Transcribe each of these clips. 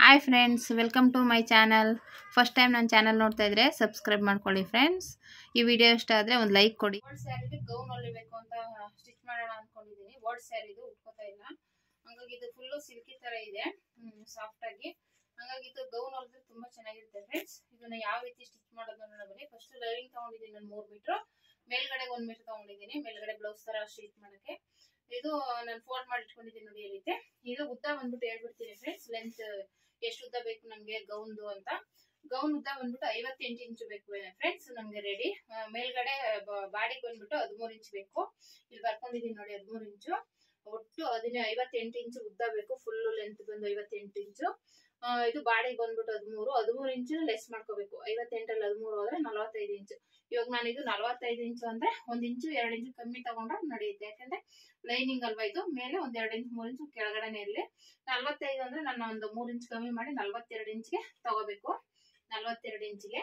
Hi friends, welcome to my channel. First time ನನ್ನ channel ನೋಡ್ತಾ ಇದ್ರೆ ಸಬ್ಸ್ಕ್ರೈಬ್ ಮಾಡ್ಕೊಳ್ಳಿ ಫ್ರೆಂಡ್ಸ್. ಈ ವಿಡಿಯೋ ಇಷ್ಟ ಆದರೆ ಒಂದು ಲೈಕ್ ಕೊಡಿ. ವರ್ಡ್ ಸ್ಯಾರಿಗೆ ಗೌನ್ ಹೊಲಿಬೇಕು ಅಂತ ಸ್ಟಿಚ್ ಮಾಡೋಣ ಅಂದ್ಕೊಂಡಿದ್ದೀನಿ. ವರ್ಡ್ ಸ್ಯಾರಿದು ಉಟ್ಕೋತಾ ಇಲ್ಲ, ಹಾಗಾಗಿ ಇದು ಫುಲ್ಲು ಸಿಲ್ಕಿ ಥರ ಇದೆ, ಸಾಫ್ಟ್ ಆಗಿ. ಹಾಗಾಗಿ ಇದು ಗೌನ್ ಹೊಲಿದ್ರೆ ತುಂಬ ಚೆನ್ನಾಗಿರುತ್ತೆ ಫ್ರೆಂಡ್ಸ್. ಇದನ್ನ ಯಾವ ರೀತಿ ಸ್ಟಿಚ್ ಮಾಡೋದು ನೋಡೋಣ. ಫಸ್ಟ್ ಲೈನಿಂಗ್ ತೊಗೊಂಡಿದ್ದೀನಿ ನಾನು 3 ಮೀಟ್ರು, ಮೇಲ್ಗಡೆ 1 ಮೀಟರ್ ತೊಗೊಂಡಿದ್ದೀನಿ, ಮೇಲ್ಗಡೆ ಬ್ಲೌಸ್ ಥರ ಸ್ಟಿಚ್ ಮಾಡೋಕ್ಕೆ. ಇದು ನಾನು ಫೋಲ್ಡ್ ಮಾಡಿ ಇಟ್ಕೊಂಡಿದ್ದೀನಿ ನೋಡಿ ಈ ರೀತಿ. ಇದು ಉದ್ದ ಬಂದ್ಬಿಟ್ಟು ಹೇಳ್ಬಿಡ್ತೀನಿ ಫ್ರೆಂಡ್ಸ್, ಲೆಂತ್ ಎಷ್ಟು ಉದ್ದ ಬೇಕು ನಮಗೆ ಗೌನ್ದು ಅಂತ. ಗೌನ್ ಉದ್ದ ಬಂದ್ಬಿಟ್ಟು 58 ಇಂಚು ಬೇಕು ಫ್ರೆಂಡ್ಸ್ ನಮ್ಗೆ ರೆಡಿ. ಮೇಲ್ಗಡೆ ಬಾಡಿಗೆ ಬಂದ್ಬಿಟ್ಟು 13 ಇಂಚ್ ಬೇಕು. ಇಲ್ಲಿ ಬರ್ಕೊಂಡಿದೀನಿ ನೋಡಿ 13 ಇಂಚು. ಒಟ್ಟು 58 ಇಂಚು ಉದ್ದ ಬೇಕು. ಫುಲ್ ಲೆಂತ್ ಬಂದು 58 ಇಂಚು. ಇದು ಬಾಡಿಗೆ ಬಂದ್ಬಿಟ್ಟು 13 ಇಂಚು ಲೆಸ್ ಮಾಡ್ಕೋಬೇಕು. 58 ಅಲ್ಲಿ 13 ಹೋದ್ರೆ 45 ಇಂಚು. ಇವಾಗ ನಾನು ಇದು 45 ಇಂಚು ಅಂದ್ರೆ 1 ಇಂಚು 2 ಇಂಚು ಕಮ್ಮಿ ತಗೊಂಡ್ರೆ ನಡೆಯುತ್ತೆ. ಯಾಕಂದ್ರೆ ಲೈನಿಂಗ್ ಅಲ್ವಾ ಇದು, ಮೇಲೆ 1 2 ಇಂಚು 3 ಇಂಚು ಕೆಳಗಡೆನೆ ಇರಲಿ. 45 ಅಂದ್ರೆ ನಾನು ಒಂದು 3 ಇಂಚು ಕಮ್ಮಿ ಮಾಡಿ 42 ಇಂಚ್ಗೆ ತಗೋಬೇಕು. 42 ಇಂಚಿಗೆ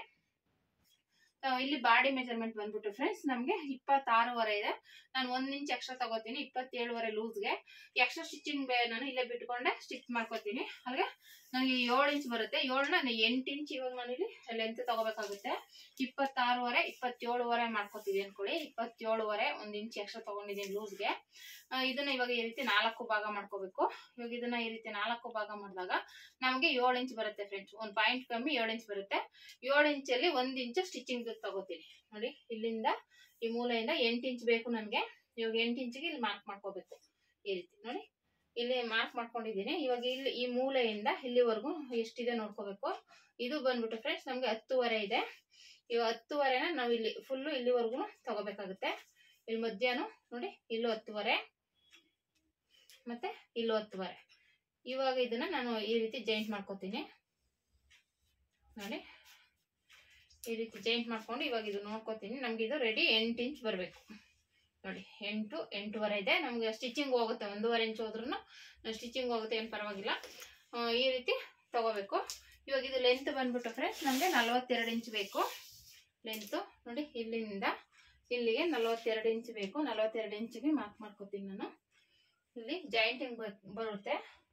ಇಲ್ಲಿ ಬಾಡಿ ಮೆಜರ್ಮೆಂಟ್ ಬಂದ್ಬಿಟ್ಟು ಫ್ರೆಂಡ್ಸ್ ನಮ್ಗೆ 26.5 ಇದೆ. ನಾನು 1 ಇಂಚ್ ಎಕ್ಸ್ಟ್ರಾ ತಗೋತೀನಿ, 27.5 ಲೂಸ್ಗೆ. ಎಕ್ಸ್ಟ್ರಾ ಸ್ಟಿಚಿಂಗ್ ನಾನು ಇಲ್ಲೇ ಬಿಟ್ಕೊಂಡೆ ಸ್ಟಿಚ್ ಮಾಡ್ಕೋತೀನಿ. ಹಾಗೆ ನನಗೆ 7 ಇಂಚ್ ಬರುತ್ತೆ. 7ನ 8 ಇಂಚ್ ಇವಾಗ ನಾನು ಇಲ್ಲಿ ಲೆಂತ್ ತಗೋಬೇಕಾಗುತ್ತೆ. 26.5 27.5 ಮಾಡ್ಕೋತೀವಿ ಅನ್ಕೊಳ್ಳಿ. 27.5 1 ಇಂಚ್ ಎಕ್ಸ್ಟ್ರಾ ತಗೊಂಡಿದ್ದೀನಿ ಲೂಸ್ಗೆ. ಇದನ್ನ ಇವಾಗ ಈ ರೀತಿ 4 ಭಾಗ ಮಾಡ್ಕೋಬೇಕು. ಇವಾಗ ಇದನ್ನ ಈ ರೀತಿ 4 ಭಾಗ ಮಾಡಿದಾಗ ನಮಗೆ 7 ಇಂಚ್ ಬರುತ್ತೆ ಫ್ರೆಂಡ್ಸ್. 1 ಪಾಯಿಂಟ್ ಕಮ್ಮಿ 7 ಇಂಚ್ ಬರುತ್ತೆ. 7 ಇಂಚಲ್ಲಿ 1 ಇಂಚ್ ಸ್ಟಿಚಿಂಗ್ ತಗೋತೀನಿ ನೋಡಿ. ಇಲ್ಲಿಂದ ಈ ಮೂಲೆಯಿಂದ 8 ಇಂಚ್ ಬೇಕು ನನಗೆ. ಇವಾಗ 8 ಇಂಚಿಗೆ ಇಲ್ಲಿ ಮಾರ್ಕ್ ಮಾಡ್ಕೋಬೇಕು ಈ ರೀತಿ ನೋಡಿ. ಇಲ್ಲಿ ಮಾರ್ಕ್ ಮಾಡ್ಕೊಂಡಿದ್ದೀನಿ. ಇವಾಗ ಇಲ್ಲಿ ಈ ಮೂಲೆಯಿಂದ ಇಲ್ಲಿವರೆಗೂ ಎಷ್ಟಿದೆ ನೋಡ್ಕೋಬೇಕು. ಇದು ಬಂದ್ಬಿಟ್ಟು ಫ್ರೆಂಡ್ಸ್ ನಮ್ಗೆ 10.5 ಇದೆ. ಇವಾಗ 10.5ನ ನಾವು ಇಲ್ಲಿ ಫುಲ್ಲು ಇಲ್ಲಿವರೆಗೂ ತಗೋಬೇಕಾಗುತ್ತೆ. ಇಲ್ಲಿ ಮಧ್ಯಾಹ್ನ ನೋಡಿ, ಇಲ್ಲೂ 10.5 ಮತ್ತೆ ಇಲ್ಲೂ 10.5. ಇವಾಗ ಇದನ್ನ ನಾನು ಈ ರೀತಿ ಜಾಯಿಂಟ್ ಮಾಡ್ಕೋತೀನಿ ನೋಡಿ. ಈ ರೀತಿ ಜಾಯಿಂಟ್ ಮಾಡ್ಕೊಂಡು ಇವಾಗ ಇದು ನೋಡ್ಕೋತೀನಿ. ನಮ್ಗೆ ಇದು ರೆಡಿ 8 ಇಂಚ್ ಬರಬೇಕು ನೋಡಿ. 8 8.5 ಇದೆ. ನಮ್ಗೆ ಸ್ಟಿಚಿಂಗ್ ಹೋಗುತ್ತೆ 1.5 ಇಂಚ್ ಹೋದ್ರೂ ಸ್ಟಿಚಿಂಗ್ ಹೋಗುತ್ತೆ, ಏನು ಪರವಾಗಿಲ್ಲ. ಈ ರೀತಿ ತಗೋಬೇಕು. ಇವಾಗ ಇದು ಲೆಂತ್ ಬಂದ್ಬಿಟ್ಟು ಫ್ರೆಂಡ್ಸ್ ನಮಗೆ 42 ಇಂಚ್ ಬೇಕು ಲೆಂತ್ ನೋಡಿ. ಇಲ್ಲಿಂದ ಇಲ್ಲಿಗೆ 42 ಇಂಚ್ ಬೇಕು. 42 ಇಂಚಿಗೆ ಮಾರ್ಕ್ ಮಾಡ್ಕೋತೀನಿ ನಾನು. ಇಲ್ಲಿ ಜಾಯಿಂಟಿಂಗ್ ಬರುತ್ತೆ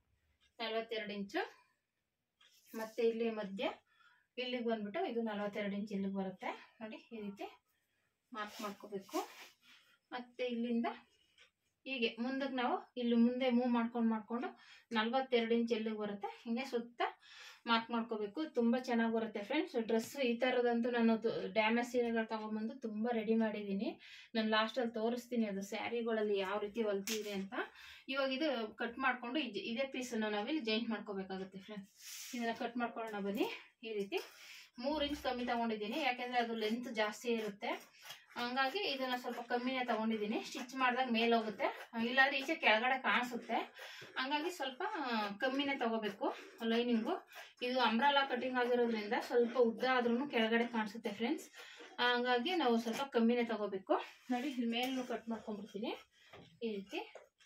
42 ಇಂಚು. ಮತ್ತೆ ಇಲ್ಲಿ ಮಧ್ಯ ಇಲ್ಲಿಗೆ ಬಂದ್ಬಿಟ್ಟು ಇದು 42 ಇಂಚ್ ಇಲ್ಲಿಗೆ ಬರುತ್ತೆ ನೋಡಿ. ಈ ರೀತಿ ಮಾರ್ಕ್ ಮಾಡ್ಕೋಬೇಕು. ಮತ್ತೆ ಇಲ್ಲಿಂದ ಹೀಗೆ ಮುಂದಕ್ಕೆ ನಾವು ಇಲ್ಲಿ ಮುಂದೆ ಮೂವ್ ಮಾಡ್ಕೊಂಡು 42 ಇಂಚ್ ಎಲ್ಲಿಗೆ ಬರುತ್ತೆ ಹಿಂಗೆ ಸುತ್ತ ಮಾರ್ಕ್ ಮಾಡ್ಕೋಬೇಕು. ತುಂಬ ಚೆನ್ನಾಗಿ ಬರುತ್ತೆ ಫ್ರೆಂಡ್ಸ್ ಡ್ರೆಸ್. ಈ ಥರದಂತೂ ನಾನು ಡ್ಯಾಮೇಜ್ ಸೀರೆಗಳು ತೊಗೊಂಬಂದು ತುಂಬ ರೆಡಿ ಮಾಡಿದ್ದೀನಿ. ನಾನು ಲಾಸ್ಟಲ್ಲಿ ತೋರಿಸ್ತೀನಿ ಅದು ಸ್ಯಾರಿಗಳಲ್ಲಿ ಯಾವ ರೀತಿ ಹೊಲ್ತಿದೆ ಅಂತ. ಇವಾಗ ಇದು ಕಟ್ ಮಾಡಿಕೊಂಡು ಇದೇ ಪೀಸನ್ನು ನಾವಿಲ್ಲಿ ಜಾಯಿಂಟ್ ಮಾಡ್ಕೋಬೇಕಾಗುತ್ತೆ ಫ್ರೆಂಡ್ಸ್. ಇದನ್ನು ಕಟ್ ಮಾಡ್ಕೊಳ್ಳೋಣ ಬನ್ನಿ. ಈ ರೀತಿ 3 ಇಂಚ್ ಕಮ್ಮಿ ತೊಗೊಂಡಿದ್ದೀನಿ, ಯಾಕೆಂದರೆ ಅದು ಲೆಂತ್ ಜಾಸ್ತಿ ಇರುತ್ತೆ. ಹಂಗಾಗಿ ಇದನ್ನು ಸ್ವಲ್ಪ ಕಮ್ಮಿನೇ ತೊಗೊಂಡಿದ್ದೀನಿ. ಸ್ಟಿಚ್ ಮಾಡಿದಾಗ ಮೇಲೆ ಹೋಗುತ್ತೆ, ಇಲ್ಲಾಂದರೆ ಈಚೆ ಕೆಳಗಡೆ ಕಾಣಿಸುತ್ತೆ. ಹಂಗಾಗಿ ಸ್ವಲ್ಪ ಕಮ್ಮಿನೇ ತೊಗೋಬೇಕು ಲೈನಿಂಗು. ಇದು ಅಂಬ್ರೆಲಾ ಕಟಿಂಗ್ ಆಗಿರೋದ್ರಿಂದ ಸ್ವಲ್ಪ ಉದ್ದ ಆದ್ರೂ ಕೆಳಗಡೆ ಕಾಣಿಸುತ್ತೆ ಫ್ರೆಂಡ್ಸ್. ಹಂಗಾಗಿ ನಾವು ಸ್ವಲ್ಪ ಕಮ್ಮಿನೇ ತೊಗೋಬೇಕು ನೋಡಿ. ಇಲ್ಲಿ ಮೇಲೂ ಕಟ್ ಮಾಡ್ಕೊಂಡ್ಬಿಡ್ತೀನಿ ಈ ರೀತಿ.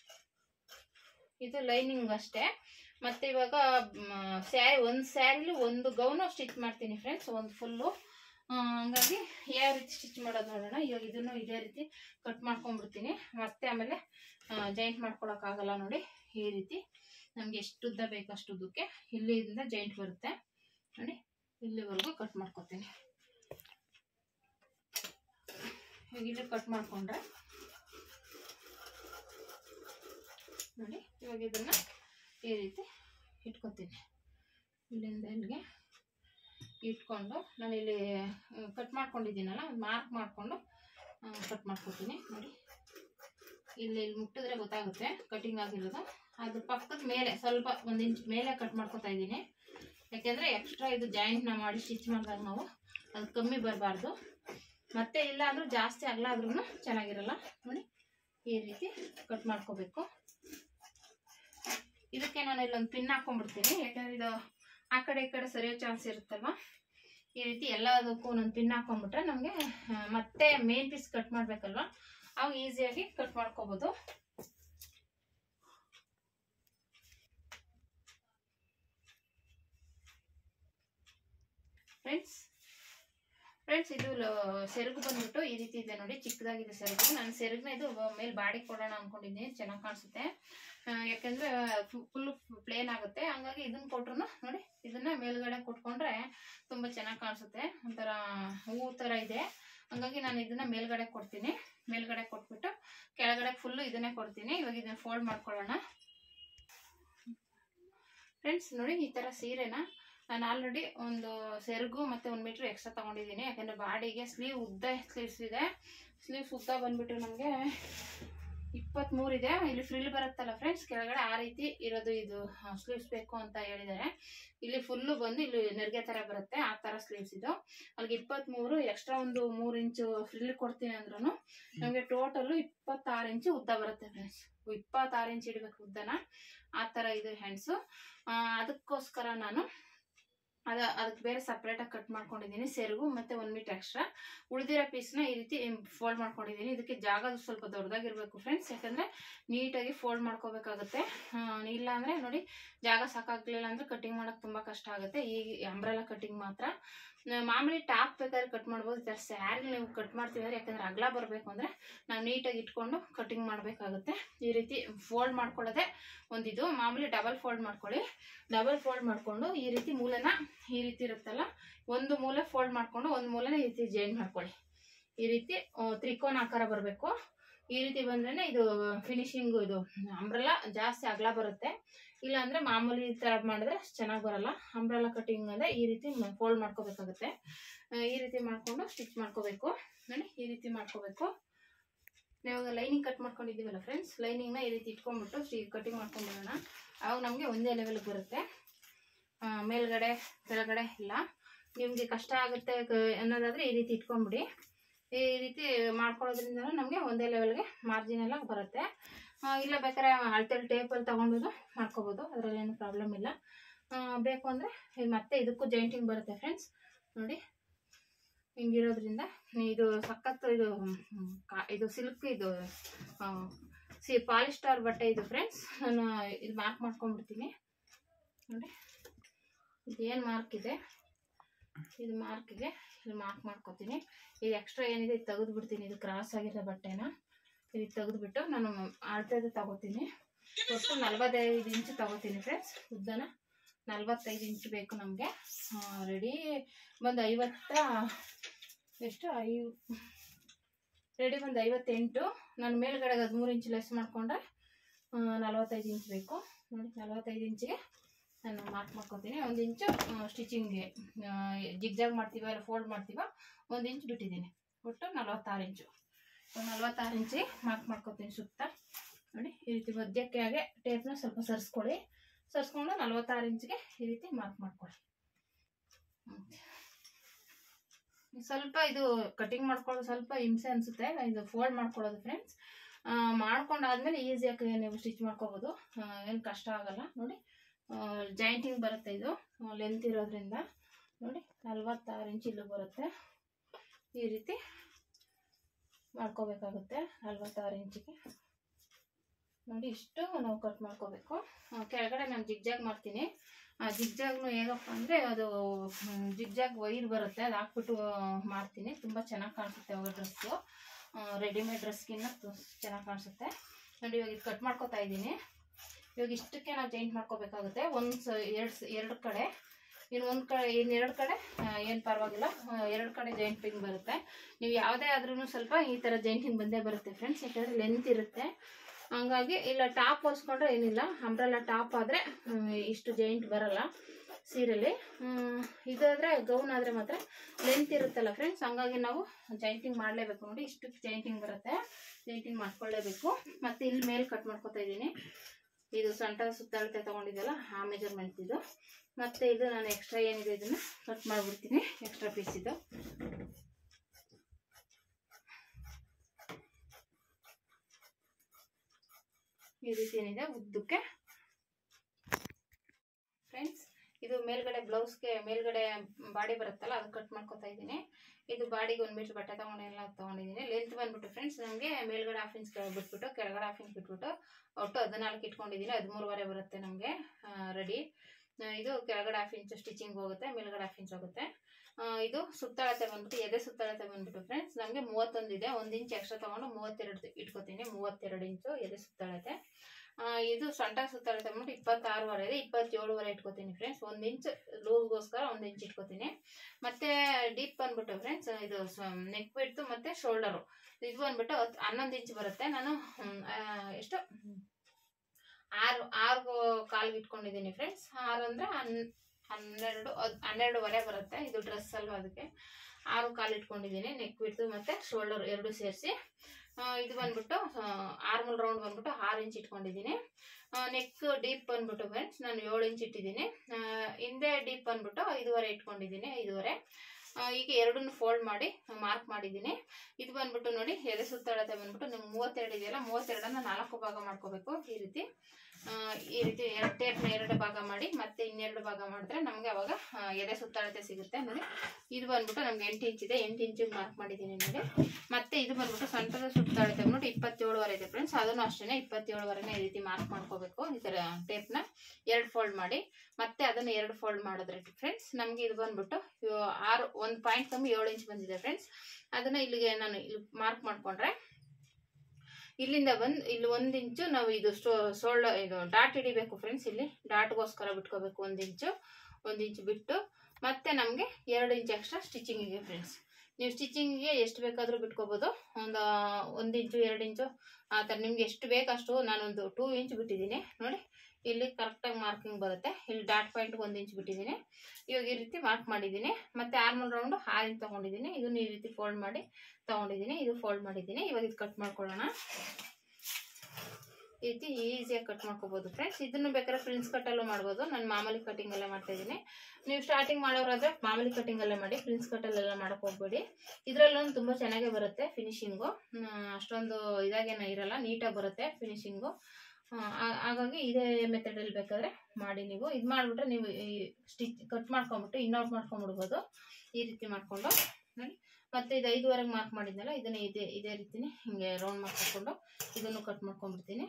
ಇದು ಲೈನಿಂಗ್ ಅಷ್ಟೇ. ಮತ್ತು ಇವಾಗ ಒಂದು ಸ್ಯಾರಿಲಿ ಒಂದು ಗೌನು ಸ್ಟಿಚ್ ಮಾಡ್ತೀನಿ ಫ್ರೆಂಡ್ಸ್, ಒಂದು ಫುಲ್ಲು. ಹಂಗಾಗಿ ಯಾವ ರೀತಿ ಸ್ಟಿಚ್ ಮಾಡೋದು ನೋಡೋಣ. ಇವಾಗ ಇದನ್ನು ಇದೇ ರೀತಿ ಕಟ್ ಮಾಡ್ಕೊಂಡ್ಬಿಡ್ತೀನಿ. ಮತ್ತೆ ಆಮೇಲೆ ಜಾಯಿಂಟ್ ಮಾಡ್ಕೊಳಕ್ಕಾಗಲ್ಲ ನೋಡಿ. ಈ ರೀತಿ ನಮಗೆ ಎಷ್ಟು ಉದ್ದ ಬೇಕು ಅಷ್ಟು ಉದ್ದಕ್ಕೆ ಇಲ್ಲಿಂದ ಜಾಯಿಂಟ್ ಬರುತ್ತೆ ನೋಡಿ. ಇಲ್ಲಿವರೆಗೂ ಕಟ್ ಮಾಡ್ಕೊತೀನಿ. ಇವಾಗ ಇಲ್ಲಿ ಕಟ್ ಮಾಡಿಕೊಂಡ್ರೆ ನೋಡಿ. ಇವಾಗ ಇದನ್ನು ಈ ರೀತಿ ಇಟ್ಕೊತೀನಿ. ಇಲ್ಲಿಂದ ಇಲ್ಲಿಗೆ ಇಟ್ಕೊಂಡು ನಾನು ಇಲ್ಲಿ ಕಟ್ ಮಾಡ್ಕೊಂಡಿದ್ದೀನಲ್ಲ ಮಾರ್ಕ್ ಮಾಡಿಕೊಂಡು ಕಟ್ ಮಾಡ್ಕೊತೀನಿ ನೋಡಿ. ಇಲ್ಲಿ ಮುಟ್ಟಿದ್ರೆ ಗೊತ್ತಾಗುತ್ತೆ ಕಟಿಂಗ್ ಆಗಿರೋದು. ಅದು ಪಕ್ಕದ ಮೇಲೆ ಸ್ವಲ್ಪ 1 ಇಂಚ್ ಮೇಲೆ ಕಟ್ ಮಾಡ್ಕೊತಾ ಇದ್ದೀನಿ. ಯಾಕೆಂದರೆ ಎಕ್ಸ್ಟ್ರಾ ಇದು ಜಾಯಿಂಟ್ನ ಮಾಡಿ ಸ್ಟಿಚ್ ಮಾಡಿದಾಗ ನಾವು ಅದು ಕಮ್ಮಿ ಬರಬಾರ್ದು. ಮತ್ತೆ ಇಲ್ಲ ಅಂದರೂ ಜಾಸ್ತಿ ಅಗಲ ಆದ್ರೂ ಚೆನ್ನಾಗಿರಲ್ಲ ನೋಡಿ. ಈ ರೀತಿ ಕಟ್ ಮಾಡ್ಕೋಬೇಕು. ಇದಕ್ಕೆ ನಾನು ಇಲ್ಲೊಂದು ಪಿನ್ ಹಾಕೊಂಡ್ಬಿಡ್ತೀನಿ, ಯಾಕಂದರೆ ಇದು ಆ ಕಡೆ ಈ ಕಡೆ ಸರಿಯೋ ಚಾನ್ಸ್ ಇರುತ್ತಲ್ವ. ಈ ರೀತಿ ಎಲ್ಲದಕ್ಕೂ ಒಂದೊಂದು ಪಿನ್ ಹಾಕೊಂಡ್ಬಿಟ್ರೆ ನಮಗೆ ಮತ್ತೆ ಮೇನ್ ಪೀಸ್ ಕಟ್ ಮಾಡಬೇಕಲ್ವ, ಅವಾಗ ಈಸಿಯಾಗಿ ಕಟ್ ಮಾಡ್ಕೋಬೋದು. ಫ್ರೆಂಡ್ಸ್ ಇದು ಸೆರಗು ಬಂದ್ಬಿಟ್ಟು ಈ ರೀತಿ ಇದೆ ನೋಡಿ. ಚಿಕ್ಕದಾಗಿದೆ ಸೆರಗು. ನಾನು ಸೆರಗನ್ನ ಇದು ಮೇಲೆ ಬಾಡಿಗೆ ಕೊಡೋಣ ಅಂದ್ಕೊಂಡಿದ್ದೀನಿ, ಚೆನ್ನಾಗಿ ಕಾಣಿಸುತ್ತೆ. ಯಾಕಂದರೆ ಫುಲ್ ಪ್ಲೇನ್ ಆಗುತ್ತೆ. ಹಂಗಾಗಿ ಇದನ್ನು ಕೊಟ್ರು ನೋಡಿ ಇದನ್ನ ಮೇಲ್ಗಡೆ ಕೊಟ್ಕೊಂಡ್ರೆ ತುಂಬಾ ಚೆನ್ನಾಗಿ ಕಾಣಿಸುತ್ತೆ, ಒಂಥರ ಹೂವು ತರ ಇದೆ. ಹಂಗಾಗಿ ನಾನು ಇದನ್ನ ಮೇಲ್ಗಡೆ ಕೊಡ್ತೀನಿ. ಮೇಲ್ಗಡೆ ಕೊಟ್ಬಿಟ್ಟು ಕೆಳಗಡೆ ಫುಲ್ಲು ಇದನ್ನೇ ಕೊಡ್ತೀನಿ. ಇವಾಗ ಇದನ್ನ ಫೋಲ್ಡ್ ಮಾಡ್ಕೊಳ್ಳೋಣ ಫ್ರೆಂಡ್ಸ್. ನೋಡಿ ಈ ತರ ಸೀರೆನ ನಾನು ಆಲ್ರೆಡಿ ಒಂದು ಸೆರಗು ಮತ್ತೆ 1 ಮೀಟರ್ ಎಕ್ಸ್ಟ್ರಾ ತಗೊಂಡಿದ್ದೀನಿ. ಯಾಕಂದ್ರೆ ಬಾಡಿಗೆ ಸ್ಲೀವ್ ಉದ್ದ ಸ್ಲೀವ್ಸ್ ಇದೆ. ಸ್ಲೀವ್ಸ್ ಉದ್ದ ಬಂದ್ಬಿಟ್ಟು ನಮಗೆ 23 ಇದೆ. ಇಲ್ಲಿ ಫ್ರಿಲ್ ಬರುತ್ತಲ್ಲ ಫ್ರೆಂಡ್ಸ್, ಕೆಳಗಡೆ ಆ ರೀತಿ ಇರೋದು ಇದು ಸ್ಲೀವ್ಸ್ ಬೇಕು ಅಂತ ಹೇಳಿದ್ದಾರೆ. ಇಲ್ಲಿ ಫುಲ್ಲು ಬಂದು ಇಲ್ಲಿ ನೆರಿಗೆ ತರ ಬರುತ್ತೆ, ಆ ತರ ಸ್ಲೀವ್ಸ್ ಇದು. ಅಲ್ಲಿಗೆ 23 ಎಕ್ಸ್ಟ್ರಾ ಒಂದು 3 ಇಂಚು ಫ್ರಿಲ್ ಕೊಡ್ತೀನಿ ಅಂದ್ರೂ ನಮಗೆ ಟೋಟಲ್ 26 ಇಂಚು ಉದ್ದ ಬರುತ್ತೆ ಫ್ರೆಂಡ್ಸ್. 26 ಇಂಚ್ ಇಡಬೇಕು ಉದ್ದನ, ಆ ತರ ಇದು ಹ್ಯಾಂಡ್ಸು. ಅದಕ್ಕೋಸ್ಕರ ನಾನು ಅದಕ್ಕೆ ಬೇರೆ ಸಪ್ರೇಟ್ ಆಗಿ ಕಟ್ ಮಾಡ್ಕೊಂಡಿದ್ದೀನಿ ಸೆರಗು ಮತ್ತೆ 1 ಮೀಟರ್ ಎಕ್ಸ್ಟ್ರಾ. ಉಳಿದಿರೋ ಪೀಸ್ನ ಈ ರೀತಿ ಫೋಲ್ಡ್ ಮಾಡ್ಕೊಂಡಿದ್ದೀನಿ. ಇದಕ್ಕೆ ಜಾಗ ಸ್ವಲ್ಪ ದೊಡ್ಡದಾಗಿರ್ಬೇಕು ಫ್ರೆಂಡ್ಸ್, ಯಾಕಂದ್ರೆ ನೀಟಾಗಿ ಫೋಲ್ಡ್ ಮಾಡ್ಕೋಬೇಕಾಗುತ್ತೆ. ಇಲ್ಲ ಅಂದ್ರೆ ನೋಡಿ ಜಾಗ ಸಾಕಾಗ್ಲಿಲ್ಲ ಅಂದ್ರೆ ಕಟಿಂಗ್ ಮಾಡಕ್ ತುಂಬಾ ಕಷ್ಟ ಆಗುತ್ತೆ. ಈ ಅಂಬ್ರೆಲಾ ಕಟಿಂಗ್ ಮಾತ್ರ ಮಾಮೂಲಿ ಟಾಪ್ ಬೇಕಾದ್ರೆ ಕಟ್ ಮಾಡ್ಬೋದು. ಈ ತರ ಸ್ಯಾರಿ ನೀವು ಕಟ್ ಮಾಡ್ತೀವಿ ಅಂದ್ರೆ, ಯಾಕಂದ್ರೆ ಅಗಲ ಬರಬೇಕು ಅಂದ್ರೆ ನಾವು ನೀಟಾಗಿ ಇಟ್ಕೊಂಡು ಕಟಿಂಗ್ ಮಾಡಬೇಕಾಗುತ್ತೆ. ಈ ರೀತಿ ಫೋಲ್ಡ್ ಮಾಡ್ಕೊಳ್ಳೋದೆ ಒಂದಿದು. ಮಾಮೂಲಿ ಡಬಲ್ ಫೋಲ್ಡ್ ಮಾಡ್ಕೊಳ್ಳಿ. ಡಬಲ್ ಫೋಲ್ಡ್ ಮಾಡ್ಕೊಂಡು ಈ ರೀತಿ ಮೂಲೆನ ಈ ರೀತಿ ಇರುತ್ತಲ್ಲ, ಒಂದು ಮೂಲೆ ಫೋಲ್ಡ್ ಮಾಡ್ಕೊಂಡು ಒಂದು ಮೂಲೆನ ಈ ರೀತಿ ಜಾಯಿನ್ ಮಾಡ್ಕೊಳ್ಳಿ. ಈ ರೀತಿ ತ್ರಿಕೋನ ಆಕಾರ ಬರಬೇಕು. ಈ ರೀತಿ ಬಂದ್ರೆ ಇದು ಫಿನಿಶಿಂಗ್, ಇದು ಅಂಬ್ರೆಲಾ ಜಾಸ್ತಿ ಅಗಲ ಬರುತ್ತೆ. ಇಲ್ಲ ಅಂದ್ರೆ ಮಾಮೂಲಿ ಈ ತರ ಮಾಡಿದ್ರೆ ಚೆನ್ನಾಗಿ ಬರಲ್ಲ. ಅಂಬ್ರೆಲಾ ಕಟಿಂಗ್ ಅಂದ್ರೆ ಈ ರೀತಿ ಫೋಲ್ಡ್ ಮಾಡ್ಕೋಬೇಕಾಗುತ್ತೆ. ಈ ರೀತಿ ಮಾಡ್ಕೊಂಡು ಸ್ಟಿಚ್ ಮಾಡ್ಕೋಬೇಕು. ನೋಡಿ ಈ ರೀತಿ ಮಾಡ್ಕೋಬೇಕು. ಇವಾಗ ಲೈನಿಂಗ್ ಕಟ್ ಮಾಡ್ಕೊಂಡಿದ್ದೀವಲ್ಲ ಫ್ರೆಂಡ್ಸ್, ಲೈನಿಂಗ್ನ ಈ ರೀತಿ ಇಟ್ಕೊಂಡ್ಬಿಟ್ಟು ಕಟಿಂಗ್ ಮಾಡ್ಕೊಂಡ್ಬಿಡೋಣ. ಅವಾಗ ನಮಗೆ ಒಂದೇ ಲೆವೆಲ್ ಬರುತ್ತೆ. ಮೇಲ್ಗಡೆ ಕೆಳಗಡೆ ಇಲ್ಲ. ನಿಮಗೆ ಕಷ್ಟ ಆಗುತ್ತೆ ಅನ್ನೋದಾದ್ರೆ ಈ ರೀತಿ ಇಟ್ಕೊಂಡ್ಬಿಡಿ. ಈ ರೀತಿ ಮಾಡ್ಕೊಳ್ಳೋದ್ರಿಂದ ನಮಗೆ ಒಂದೇ ಲೆವೆಲ್ಗೆ ಮಾರ್ಜಿನ್ ಎಲ್ಲ ಬರುತ್ತೆ. ಇಲ್ಲ ಬೇಕಾದ್ರೆ ಅಳತೆಲ್ ಟೇಪಲ್ಲಿ ತಗೊಂಡು ಮಾಡ್ಕೋಬೋದು, ಅದರಲ್ಲಿ ಏನು ಪ್ರಾಬ್ಲಮ್ ಇಲ್ಲ. ಬೇಕು ಅಂದರೆ ಮತ್ತೆ ಇದಕ್ಕೂ ಜಾಯಿಂಟಿಂಗ್ ಬರುತ್ತೆ ಫ್ರೆಂಡ್ಸ್. ನೋಡಿ ಹಿಂಗಿರೋದ್ರಿಂದ ಇದು ಸಖತ್ತು ಇದು ಸಿಲ್ಕ್, ಇದು ಪಾಲಿಸ್ಟರ್ ಬಟ್ಟೆ ಇದು ಫ್ರೆಂಡ್ಸ್. ನಾನು ಇದು ಮಾರ್ಕ್ ಮಾಡ್ಕೊಂಡ್ಬಿಡ್ತೀನಿ. ನೋಡಿ ಇದೇನು ಮಾರ್ಕ್ ಇದೆ, ಇದು ಮಾರ್ಕಿಗೆ ಇಲ್ಲಿ ಮಾರ್ಕ್ ಮಾಡ್ಕೊತೀನಿ. ಇದು ಎಕ್ಸ್ಟ್ರಾ ಏನಿದೆ ಇದು ತೆಗೆದು ಬಿಡ್ತೀನಿ. ಇದು ಕ್ರಾಸ್ ಆಗಿರೋ ಬಟ್ಟೆನ ಇದು ತೆಗೆದುಬಿಟ್ಟು ನಾನು ಅಳತೆದು ತಗೋತೀನಿ. ಒಟ್ಟು 45 ಇಂಚು ತಗೋತೀನಿ ಫ್ರೆಂಡ್ಸ್. ಉದ್ದನ 45 ಇಂಚು ಬೇಕು ನಮಗೆ. ರೆಡಿ ಬಂದು 58. ನಾನು ಮೇಲ್ಗಡೆ 13 ಇಂಚು ಲೆಸ್ ಮಾಡಿಕೊಂಡ್ರೆ 45 ಇಂಚು ಬೇಕು. ನೋಡಿ 45 ಇಂಚಿಗೆ ನಾನು ಮಾರ್ಕ್ ಮಾಡ್ಕೊತೀನಿ. 1 ಇಂಚು ಸ್ಟಿಚಿಂಗ್ಗೆ ಜಿಗ್ಜಾಗ್ ಮಾಡ್ತೀವ ಇಲ್ಲ ಫೋಲ್ಡ್ ಮಾಡ್ತೀವ 1 ಇಂಚು ಬಿಟ್ಟಿದ್ದೀನಿ. ಒಟ್ಟು 46 ಇಂಚು. 46 ಇಂಚಿಗೆ ಮಾರ್ಕ್ ಮಾಡ್ಕೊತೀನಿ ಸುತ್ತ. ನೋಡಿ ಈ ರೀತಿ ಮಧ್ಯಕ್ಕೆ ಹಾಗೆ ಟೇಪ್ನ ಸ್ವಲ್ಪ ಸರಿಸ್ಕೊಳ್ಳಿ. ಸರಿಸ್ಕೊಂಡು 46 ಇಂಚಿಗೆ ಈ ರೀತಿ ಮಾರ್ಕ್ ಮಾಡ್ಕೊಳ್ಳಿ. ಸ್ವಲ್ಪ ಇದು ಕಟಿಂಗ್ ಮಾಡ್ಕೊಳ್ಳೋದು ಸ್ವಲ್ಪ ಹಿಂಸೆ ಅನಿಸುತ್ತೆ, ಇದು ಫೋಲ್ಡ್ ಮಾಡ್ಕೊಳ್ಳೋದು ಫ್ರೆಂಡ್ಸ್. ಮಾಡ್ಕೊಂಡಾದ್ಮೇಲೆ ಈಸಿಯಾಗಿ ನೀವು ಸ್ಟಿಚ್ ಮಾಡ್ಕೋಬೋದು, ಏನು ಕಷ್ಟ ಆಗಲ್ಲ. ನೋಡಿ ಜಾಯಿಂಟಿಂಗ್ ಬರುತ್ತೆ, ಇದು ಲೆಂತ್ ಇರೋದ್ರಿಂದ. ನೋಡಿ 46 ಇಂಚ್ ಇಲ್ಲೂ ಬರುತ್ತೆ. ಈ ರೀತಿ ಮಾಡ್ಕೋಬೇಕಾಗುತ್ತೆ 46 ಇಂಚಿಗೆ. ನೋಡಿ ಇಷ್ಟು ನಾವು ಕಟ್ ಮಾಡ್ಕೋಬೇಕು. ಕೆಳಗಡೆ ನಾನು ಜಿಗ್ಜಾಗ್ ಮಾಡ್ತೀನಿ. ಜಿಗ್ಜಾಗ್ನು ಹೇಗಪ್ಪ ಅಂದರೆ ಅದು ಜಿಗ್ಜಾಗ್ ವೈರ್ ಬರುತ್ತೆ, ಅದು ಹಾಕ್ಬಿಟ್ಟು ಮಾಡ್ತೀನಿ. ತುಂಬ ಚೆನ್ನಾಗಿ ಕಾಣಿಸುತ್ತೆ ಅವಾಗ ಡ್ರೆಸ್ಸು, ರೆಡಿಮೇಡ್ ಡ್ರೆಸ್ಗಿನ್ನ ಚೆನ್ನಾಗಿ ಕಾಣಿಸುತ್ತೆ. ನೋಡಿ ಇವಾಗ ಇದು ಕಟ್ ಮಾಡ್ಕೋತಾ ಇದ್ದೀನಿ. ಇವಾಗ ಇಷ್ಟಕ್ಕೆ ನಾವು ಜಾಯಿಂಟ್ ಮಾಡ್ಕೋಬೇಕಾಗುತ್ತೆ. ಎರಡು ಕಡೆ, ಇನ್ನೆರಡು ಕಡೆ ಏನು ಪರವಾಗಿಲ್ಲ, 2 ಕಡೆ ಜಾಯಿಂಟಿಂಗ್ ಬರುತ್ತೆ. ನೀವು ಯಾವುದೇ ಆದ್ರೂ ಸ್ವಲ್ಪ ಈ ಥರ ಜಾಯಿಂಟಿಂಗ್ ಬಂದೇ ಬರುತ್ತೆ ಫ್ರೆಂಡ್ಸ್, ಯಾಕಂದರೆ ಲೆಂತ್ ಇರುತ್ತೆ. ಹಂಗಾಗಿ ಇಲ್ಲ ಟಾಪ್ ಹೊಲ್ಸ್ಕೊಂಡ್ರೆ ಏನಿಲ್ಲ, ಅಂಬ್ರೆಲಾ ಟಾಪ್ ಆದರೆ ಇಷ್ಟು ಜಾಯಿಂಟ್ ಬರಲ್ಲ ಸೀರೆಲಿ. ಇದಾದರೆ ಗೌನ್ ಆದರೆ ಮಾತ್ರ ಲೆಂತ್ ಇರುತ್ತಲ್ಲ ಫ್ರೆಂಡ್ಸ್, ಹಂಗಾಗಿ ನಾವು ಜಾಯಿಂಟಿಂಗ್ ಮಾಡಲೇಬೇಕು. ನೋಡಿ ಇಷ್ಟು ಜಾಯಿಂಟಿಂಗ್ ಬರುತ್ತೆ, ಜಾಯಿಂಟಿಂಗ್ ಮಾಡ್ಕೊಳ್ಳೇಬೇಕು. ಮತ್ತು ಇಲ್ಲಿ ಮೇಲೆ ಕಟ್ ಮಾಡ್ಕೊತಾ ಇದ್ದೀನಿ. ಇದು ಸೊಂಟ ಸುತ್ತಳತೆ ತೊಗೊಂಡಿದ್ದಲ್ಲ ಆ ಮೆಜರ್ಮೆಂಟ್ ಇದು. ಮತ್ತು ಇದು ನಾನು ಎಕ್ಸ್ಟ್ರಾ ಏನಿದೆ ಇದನ್ನು ಕಟ್ ಮಾಡಿಬಿಡ್ತೀನಿ, ಎಕ್ಸ್ಟ್ರಾ ಪೀಸ್ ಇದು. ಈ ರೀತಿ ಏನಿದೆ ಉದ್ದಕ್ಕೆ ಫ್ರೆಂಡ್ಸ್. ಇದು ಮೇಲ್ಗಡೆ ಬ್ಲೌಸ್ಗೆ ಮೇಲ್ಗಡೆ ಬಾಡಿ ಬರುತ್ತಲ್ಲ, ಅದು ಕಟ್ ಮಾಡ್ಕೊತಾ ಇದ್ದೀನಿ. ಇದು ಬಾಡಿಗೆ 1 ಮೀಟರ್ ಬಟ್ಟೆ ತೊಗೊಂಡಿದ್ದೀನಿ. ಲೆಂತ್ ಬಂದ್ಬಿಟ್ಟು ಫ್ರೆಂಡ್ಸ್ ನಮಗೆ ಮೇಲ್ಗಡೆ 1/2 ಇಂಚ್ ಬಿಟ್ಬಿಟ್ಟು ಕೆಳಗಡೆ 1/2 ಇಂಚ್ ಬಿಟ್ಬಿಟ್ಟು ಒಟ್ಟು 14 ಇಟ್ಕೊಂಡಿದ್ದೀನಿ. 13.5 ಬರುತ್ತೆ ನಮಗೆ ರೆಡಿ. ಇದು ಕೆಳಗಡೆ 1/2 ಇಂಚು ಸ್ಟಿಚಿಂಗ್ ಹೋಗುತ್ತೆ, ಮೇಲ್ಗಡೆ 1/2 ಇಂಚ್ ಹೋಗುತ್ತೆ. ಇದು ಸುತ್ತಳತೆ ಬಂದ್ಬಿಟ್ಟು ಎದೆ ಸುತ್ತಳತೆ ಬಂದ್ಬಿಟ್ಟು ಫ್ರೆಂಡ್ಸ್ ನಮಗೆ 31 ಇದೆ. 1 ಇಂಚ್ ಎಕ್ಸ್ಟ್ರಾ ತೊಗೊಂಡು 32 ಇಟ್ಕೊತೀನಿ. 32 ಇಂಚು ಎದೆ ಸುತ್ತಳತೆ. ಇದು ಸೊಂಟ ಸುತ್ತಳತೆ ಬಂದ್ಬಿಟ್ಟು 26.5 ಇದೆ. 27.5 ಇಟ್ಕೊತೀನಿ ಫ್ರೆಂಡ್ಸ್. 1 ಇಂಚ್ ಬ್ಲೌಸ್ಗೋಸ್ಕರ 1 ಇಂಚ್ ಇಟ್ಕೋತೀನಿ. ಮತ್ತೆ ಡೀಪ್ ಬಂದ್ಬಿಟ್ಟು ಫ್ರೆಂಡ್ಸ್ ಇದು ನೆಕ್ ಬಿಡ್ತು ಮತ್ತೆ ಶೋಲ್ಡರು ಇದು ಬಂದ್ಬಿಟ್ಟು 11 ಇಂಚ್ ಬರುತ್ತೆ. ನಾನು ಎಷ್ಟು 6 ಕಾಲ್ಗೆ ಇಟ್ಕೊಂಡಿದ್ದೀನಿ ಫ್ರೆಂಡ್ಸ್. 6 ಅಂದ್ರೆ 12.5 ಬರುತ್ತೆ. ಇದು ಡ್ರೆಸ್ ಅಲ್ವಾ, ಅದಕ್ಕೆ 6 ಕಾಲು ಇಟ್ಕೊಂಡಿದ್ದೀನಿ. ನೆಕ್ ಬಿಡ್ತು ಮತ್ತೆ ಶೋಲ್ಡರ್ ಎರಡು ಸೇರಿಸಿ ಇದು ಬಂದ್ಬಿಟ್ಟು ಆರ್ಮಲ್ ರೌಂಡ್ ಬಂದ್ಬಿಟ್ಟು 6 ಇಂಚ್ ಇಟ್ಕೊಂಡಿದ್ದೀನಿ. ನೆಕ್ ಡೀಪ್ ಬಂದ್ಬಿಟ್ಟು ಫ್ರೆಂಡ್ಸ್ ನಾನು 7 ಇಂಚ್ ಇಟ್ಟಿದ್ದೀನಿ. ಹಿಂದೆ ಡೀಪ್ ಬಂದ್ಬಿಟ್ಟು 5.5 ಇಟ್ಕೊಂಡಿದ್ದೀನಿ. 5.5 ಈಗ ಎರಡನ್ನು ಫೋಲ್ಡ್ ಮಾಡಿ ಮಾರ್ಕ್ ಮಾಡಿದ್ದೀನಿ. ಇದು ಬಂದ್ಬಿಟ್ಟು ನೋಡಿ ಎದೆ ಸುತ್ತಳತೆ ಬಂದ್ಬಿಟ್ಟು ನಿಮ್ಗೆ 32 ಇದೆಯಲ್ಲ, 32ಅನ್ನ 4 ಭಾಗ ಮಾಡ್ಕೋಬೇಕು. ಈ ರೀತಿ ಟೇಪ್ನ 2 ಭಾಗ ಮಾಡಿ ಮತ್ತೆ ಇನ್ನೆರಡು ಭಾಗ ಮಾಡಿದ್ರೆ ನಮ್ಗೆ ಅವಾಗ ಎದೆ ಸುತ್ತಳತೆ ಸಿಗುತ್ತೆ ನೋಡಿ. ಇದು ಬಂದ್ಬಿಟ್ಟು ನಮ್ಗೆ 8 ಇಂಚ್ ಇದೆ, 8 ಇಂಚಿಗೆ ಮಾರ್ಕ್ ಮಾಡಿದ್ದೀನಿ ನೋಡಿ. ಮತ್ತೆ ಇದು ಬಂದ್ಬಿಟ್ಟು ಸೊಂಟದ ಸುತ್ತಳತೆ ಬಂದ್ಬಿಟ್ಟು 27.5 ಇದೆ ಫ್ರೆಂಡ್ಸ್. ಅದನ್ನು ಅಷ್ಟೇ 27.5 ಈ ರೀತಿ ಮಾರ್ಕ್ ಮಾಡ್ಕೋಬೇಕು. ಈ ತರ ಟೇಪ್ನ 2 ಫೋಲ್ಡ್ ಮಾಡಿ ಮತ್ತೆ ಅದನ್ನ 2 ಫೋಲ್ಡ್ ಮಾಡಿದ್ರೆ ಫ್ರೆಂಡ್ಸ್ ನಮ್ಗೆ ಇದು ಬಂದ್ಬಿಟ್ಟು 1 ಪಾಯಿಂಟ್ ಕಮ್ಮಿ 7 ಇಂಚ್ ಬಂದಿದೆ ಫ್ರೆಂಡ್ಸ್. ಅದನ್ನ ಇಲ್ಲಿಗೆ ನಾನು ಇಲ್ಲಿ ಮಾರ್ಕ್ ಮಾಡ್ಕೊಂಡ್ರೆ ಇಲ್ಲಿಂದ ಬಂದು ಇಲ್ಲಿ 1 ಇಂಚು ನಾವು ಇದು ಇದು ಡಾಟ್ ಹಿಡಿಬೇಕು ಫ್ರೆಂಡ್ಸ್. ಇಲ್ಲಿ ಡಾಟ್ಗೋಸ್ಕರ ಬಿಟ್ಕೋಬೇಕು 1 ಇಂಚು ಬಿಟ್ಟು ಮತ್ತೆ ನಮಗೆ 2 ಇಂಚ್ ಎಕ್ಸ್ಟ್ರಾ ಸ್ಟಿಚಿಂಗಿಗೆ ಫ್ರೆಂಡ್ಸ್. ನೀವು ಸ್ಟಿಚಿಂಗಿಗೆ ಎಷ್ಟು ಬೇಕಾದರೂ ಬಿಟ್ಕೋಬೋದು. 1 ಇಂಚು 2 ಇಂಚು ಆ ಥರ ನಿಮ್ಗೆ ಎಷ್ಟು ಬೇಕಷ್ಟು. ನಾನೊಂದು 2 ಇಂಚ್ ಬಿಟ್ಟಿದ್ದೀನಿ ನೋಡಿ. ಇಲ್ಲಿ ಕರೆಕ್ಟಾಗಿ ಮಾರ್ಕಿಂಗ್ ಬರುತ್ತೆ. ಇಲ್ಲಿ ಡಾಟ್ ಪಾಯಿಂಟ್ 1 ಇಂಚ್ ಬಿಟ್ಟಿದ್ದೀನಿ. ಇವಾಗ ಈ ರೀತಿ ಮಾರ್ಕ್ ಮಾಡಿದ್ದೀನಿ. ಮತ್ತೆ ಆರ್ಮಲ್ ರೌಂಡ್ 6 ಇಂಚ್ ತಗೊಂಡಿದ್ದೀನಿ. ಇದನ್ನ ಈ ರೀತಿ ಫೋಲ್ಡ್ ಮಾಡಿ ತಗೊಂಡಿದ್ದೀನಿ. ಇದು ಫೋಲ್ಡ್ ಮಾಡಿದ್ದೀನಿ. ಇವಾಗ ಇದು ಕಟ್ ಮಾಡ್ಕೊಳ್ಳೋಣ. ಈ ರೀತಿ ಈಸಿಯಾಗಿ ಕಟ್ ಮಾಡ್ಕೋಬಹುದು ಫ್ರೆಂಡ್ಸ್. ಇದನ್ನು ಬೇಕಾದ್ರೆ ಪ್ರಿನ್ಸ್ ಕಟ್ಟಲ್ಲೂ ಮಾಡ್ಬೋದು. ನಾನು ಮಾಮೂಲಿ ಕಟಿಂಗ್ ಅಲ್ಲೇ ಮಾಡ್ತಾ ಇದ್ದೀನಿ. ನೀವು ಸ್ಟಾರ್ಟಿಂಗ್ ಮಾಡೋರಾದ್ರೆ ಮಾಮೂಲಿ ಕಟಿಂಗ್ ಅಲ್ಲೇ ಮಾಡಿ, ಪ್ರಿನ್ಸ್ ಕಟ್ಟಲ್ಲೆಲ್ಲ ಮಾಡಕ್ ಹೋಗ್ಬೇಡಿ. ಇದ್ರಲ್ಲೂ ತುಂಬಾ ಚೆನ್ನಾಗೇ ಬರುತ್ತೆ ಫಿನಿಶಿಂಗು. ಅಷ್ಟೊಂದು ಇದಾಗೇನ ಇರಲ್ಲ, ನೀಟಾಗಿ ಬರುತ್ತೆ ಫಿನಿಶಿಂಗು. ಹಾಗಾಗಿ ಇದೇ ಮೆಥಡಲ್ಲಿ ಬೇಕಾದ್ರೆ ಮಾಡಿ. ನೀವು ಇದು ಮಾಡಿಬಿಟ್ರೆ ನೀವು ಈ ಸ್ಟಿಚ್ ಕಟ್ ಮಾಡ್ಕೊಂಬಿಟ್ಟು ಇನ್ಔಟ್ ಮಾಡ್ಕೊಂಡ್ಬಿಡ್ಬೋದು. ಈ ರೀತಿ ಮಾಡ್ಕೊಂಡು ನೋಡಿ. ಮತ್ತೆ ಇದು 5.5 ಮಾರ್ಕ್ ಮಾಡಿದ್ನಲ್ಲ, ಇದನ್ನ ಇದೇ ರೀತಿನೇ ಹಿಂಗೆ ರೌಂಡ್ ಮಾಡ್ಕೊಂಡು ಇದನ್ನು ಕಟ್ ಮಾಡ್ಕೊಂಡ್ಬಿಡ್ತೀನಿ.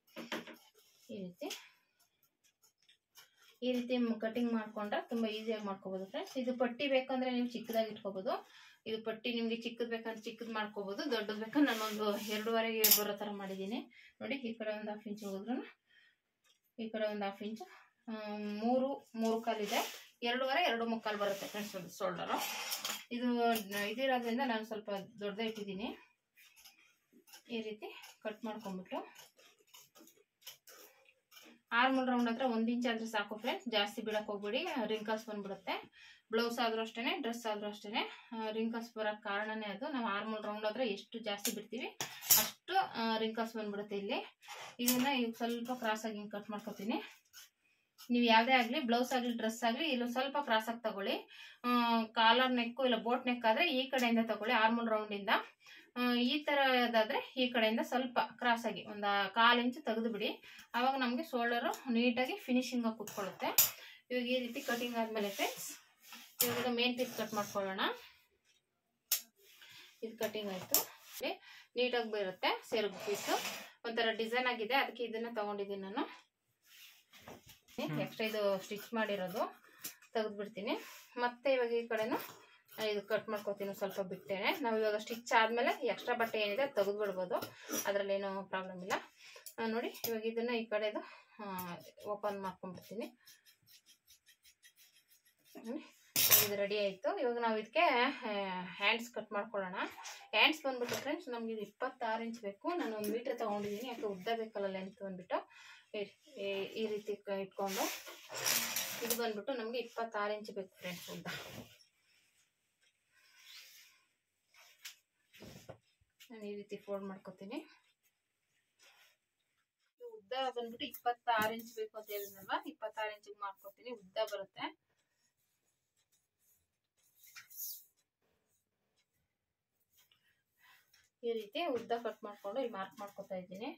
ಈ ರೀತಿ ಕಟಿಂಗ್ ಮಾಡ್ಕೊಂಡ್ರೆ ತುಂಬಾ ಈಸಿಯಾಗಿ ಮಾಡ್ಕೋಬಹುದು ಫ್ರೆಂಡ್ಸ್. ಇದು ಪಟ್ಟಿ ಬೇಕಂದ್ರೆ ನೀವು ಚಿಕ್ಕದಾಗಿ ಇಟ್ಕೋಬಹುದು. ಇದು ಪಟ್ಟಿ ನಿಮ್ಗೆ ಚಿಕ್ಕದ್ ಬೇಕಂದ್ರೆ ಚಿಕ್ಕದ್ ಮಾಡ್ಕೋಬಹುದು. ದೊಡ್ಡದ್ ಬೇಕಂದ್ರೆ ನಾನೊಂದು 2.5 ಬರೋ ತರ ಮಾಡಿದ್ದೀನಿ ನೋಡಿ. ಈ ಕಡೆ ಒಂದು 1/2 ಇಂಚ್ ಹೋದ್ರು, ಈ ಕಡೆ ಒಂದು 1/2 ಇಂಚ್, 3 ಕಾಲ್ ಇದೆ. 2.5 2.75 ಬರುತ್ತೆ ಫ್ರೆಂಡ್ಸ್ ಶೋಲ್ಡರು. ಇದಿರೋದ್ರಿಂದ ನಾನು ಸ್ವಲ್ಪ ದೊಡ್ಡದೇ ಇಟ್ಟಿದ್ದೀನಿ. ಈ ರೀತಿ ಕಟ್ ಮಾಡ್ಕೊಂಡ್ಬಿಟ್ಟು ಆರ್ಮಲ್ ರೌಂಡ್ ಹತ್ರ 1 ಇಂಚ್ ಆದ್ರೆ ಸಾಕು ಫ್ರೆಂಡ್ಸ್. ಜಾಸ್ತಿ ಬಿಡಕ್ ಹೋಗ್ಬಿಡಿ, ರಿಂಕಲ್ಸ್ ಬಂದ್ಬಿಡುತ್ತೆ. ಬ್ಲೌಸ್ ಆದ್ರೂ ಅಷ್ಟೇನೆ, ಡ್ರೆಸ್ ಆದ್ರೂ ಅಷ್ಟೇನೆ ರಿಂಕಲ್ಸ್ ಬರೋಕ್ ಕಾರಣನೇ ಅದು. ನಾವು ಆರ್ಮಲ್ ರೌಂಡ್ ಆದ್ರೆ ಎಷ್ಟು ಜಾಸ್ತಿ ಬಿಡ್ತೀವಿ ಅಷ್ಟು ರಿಂಕಲ್ಸ್ ಬಂದ್ಬಿಡುತ್ತೆ ಇಲ್ಲಿ. ಇದನ್ನ ಈಗ ಸ್ವಲ್ಪ ಕ್ರಾಸ್ ಆಗಿ ಕಟ್ ಮಾಡ್ಕೊತೀನಿ. ನೀವು ಯಾವುದೇ ಆಗಲಿ, ಬ್ಲೌಸ್ ಆಗಲಿ ಡ್ರೆಸ್ ಆಗಲಿ, ಇಲ್ಲಿ ಸ್ವಲ್ಪ ಕ್ರಾಸ್ ಆಗಿ ತಗೊಳ್ಳಿ. ಕಾಲರ್ ನೆಕ್ ಇಲ್ಲ ಬೋಟ್ ನೆಕ್ ಆದ್ರೆ ಈ ಕಡೆಯಿಂದ ತಗೊಳ್ಳಿ, ಆರ್ಮಲ್ ರೌಂಡಿಂದ. ಈ ತರ ಅದಾದ್ರೆ ಈ ಕಡೆಯಿಂದ ಸ್ವಲ್ಪ ಕ್ರಾಸ್ ಆಗಿ ಒಂದು 1/4 ಇಂಚ್ ತೆಗೆದು ಬಿಡಿ. ಅವಾಗ ನಮಗೆ ಶೋಲ್ಡರ್ ನೀಟಾಗಿ ಫಿನಿಶಿಂಗ್ ಆಗಿ ಕೂತ್ಕೊಳ್ಳುತ್ತೆ. ಇವಾಗ ಈ ರೀತಿ ಕಟಿಂಗ್ ಆದ್ಮೇಲೆ ಫ್ರೆಂಡ್ಸ್ ಇವಾಗ ಮೇನ್ ಪೀಸ್ ಕಟ್ ಮಾಡ್ಕೊಳ್ಳೋಣ. ಇದು ಕಟಿಂಗ್ ಆಯ್ತು, ನೀಟಾಗಿ ಬರುತ್ತೆ. ಸೆರಗು ಪೀಸ್ ಒಂಥರ ಡಿಸೈನ್ ಆಗಿದೆ, ಅದಕ್ಕೆ ಇದನ್ನ ತಗೊಂಡಿದ್ದೀನಿ ನಾನು. ಎಕ್ಸ್ಟ್ರಾ ಇದು ಸ್ಟಿಚ್ ಮಾಡಿರೋದು ತೆಗೆದು ಬಿಡ್ತೀನಿ. ಮತ್ತೆ ಇವಾಗ ಈ ಕಡೆನೂ ಇದು ಕಟ್ ಮಾಡ್ಕೋತೀನಿ ಸ್ವಲ್ಪ ಬಿಟ್ಟೇನೆ. ನಾವು ಇವಾಗ ಸ್ಟಿಚ್ ಆದ್ಮೇಲೆ ಎಕ್ಸ್ಟ್ರಾ ಬಟ್ಟೆ ಏನಿದೆ ತೆಗೆದು ಬಿಡ್ಬೋದು, ಅದ್ರಲ್ಲಿ ಏನೋ ಪ್ರಾಬ್ಲಮ್ ಇಲ್ಲ ನೋಡಿ. ಇವಾಗ ಇದನ್ನ ಈ ಕಡೆದು ಓಪನ್ ಮಾಡ್ಕೊಂಡ್ಬಿಡ್ತೀನಿ. ಇದು ರೆಡಿ ಆಯ್ತು. ಇವಾಗ ನಾವು ಇದಕ್ಕೆ ಹ್ಯಾಂಡ್ಸ್ ಕಟ್ ಮಾಡ್ಕೊಳ್ಳೋಣ. ಹ್ಯಾಂಡ್ಸ್ ಬಂದ್ಬಿಟ್ಟು ಫ್ರೆಂಡ್ಸ್ ನಮ್ಗೆ ಇದು 26 ಇಂಚ್ ಬೇಕು. ನಾನು 1 ಮೀಟರ್ ತಗೊಂಡಿದ್ದೀನಿ, ಯಾಕೆ ಉದ್ದ ಬೇಕಲ್ಲ ಲೆಂತ್ ಬಂದ್ಬಿಟ್ಟು. ಈ ರೀತಿ ಇಟ್ಕೊಂಡು ಇದು ಬಂದ್ಬಿಟ್ಟು ನಮ್ಗೆ 26 ಇಂಚ್ ಬೇಕು ಫ್ರೆಂಡ್ಸ್ ಉದ್ದ. ನಾನು ಈ ರೀತಿ ಫೋಲ್ಡ್ ಮಾಡ್ಕೊತೀನಿ. ಉದ್ದ ಬಂದ್ಬಿಟ್ಟು 26 ಇಂಚ್ ಬೇಕು ಅಂತ ಹೇಳಿದ್ನಲ್ವಾ, 26 ಇಂಚಿಗೆ ಮಾಡ್ಕೊತೀನಿ. ಉದ್ದ ಬರುತ್ತೆ. ಈ ರೀತಿ ಉದ್ದ ಕಟ್ ಮಾಡ್ಕೊಂಡು ಇಲ್ಲಿ ಮಾರ್ಕ್ ಮಾಡ್ಕೊತಾ ಇದ್ದೀನಿ.